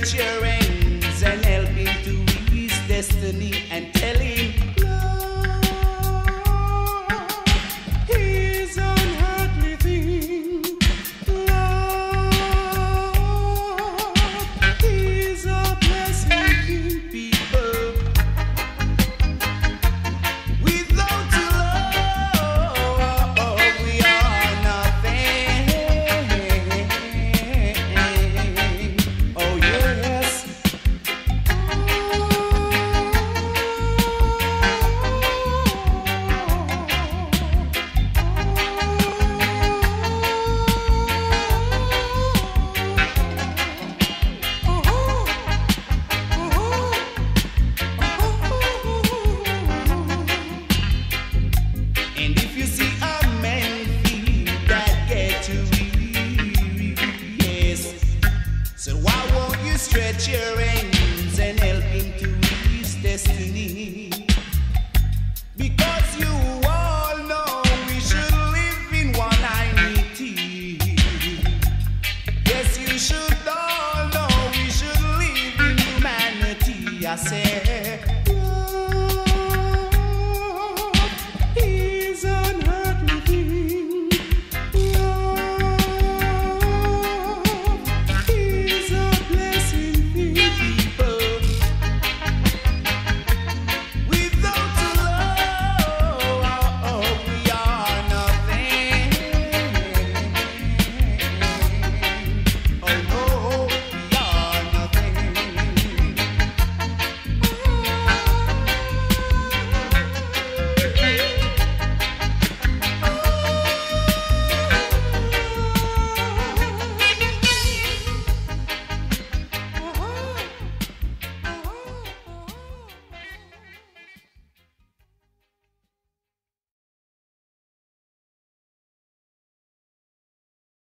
stretch your hands and help him to his destiny and tell him love is unheard thing. Love is a blessing, people. Without love, we are nothing. Oh yes. And if you see a man feel that get too weary, yes, so why won't you stretch your hands